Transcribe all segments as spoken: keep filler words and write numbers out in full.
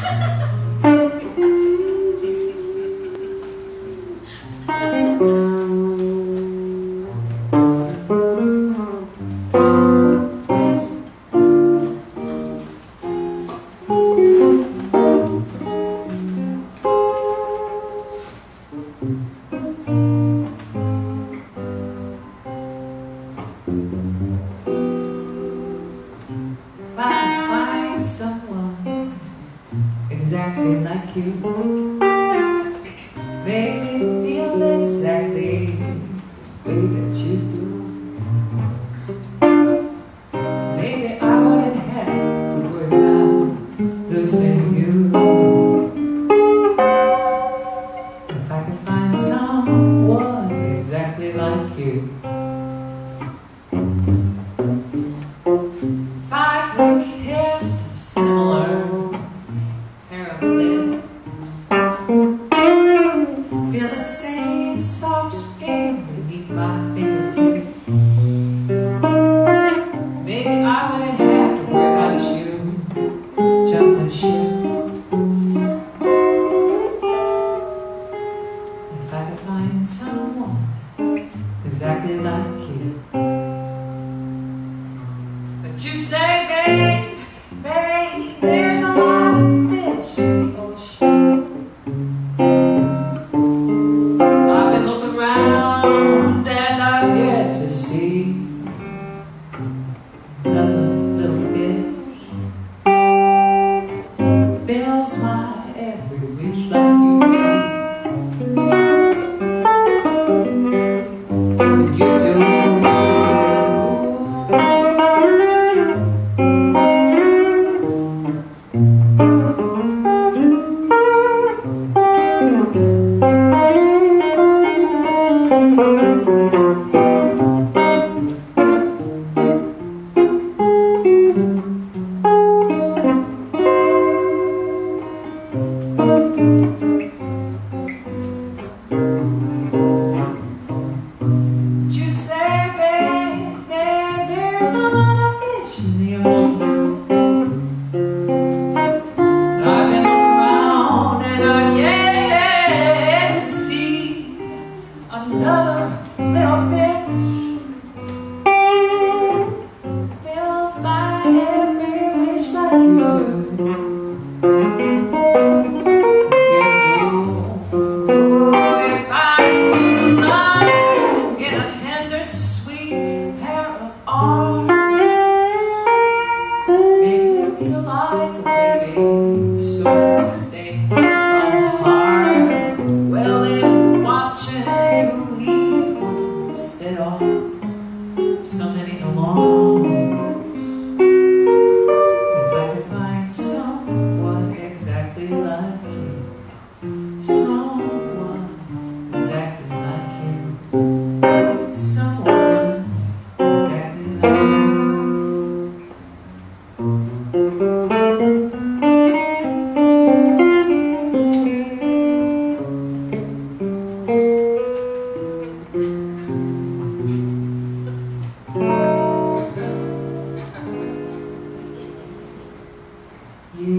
Someone exactly like you, make me feel exactly the way that you do. Maybe I wouldn't have to worry about losing you if I could find someone exactly like you. If I could kiss similar pair of lips, feel the same soft skin beneath my fingertips, maybe I wouldn't have to worry about you jumping ship. If I could find someone exactly like you. But you say, babe, babe, there's a lot of fish in the ocean. I've been looking around and I've yet to see another little fish fills my every wish like you do. You do. You say, babe, that there's a lot of fish in the ocean. I've been looking around and I've yet to see another little fish fills my every wish like you do. You do. If I could lie in a tender, sweet pair of arms, make me feel like a baby, so safe from harm. Well, in watching you leave, set off so many along. If I could find someone exactly like you, someone exactly like you, someone exactly like you. You.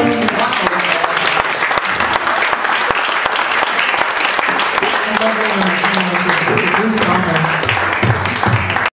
Thank you.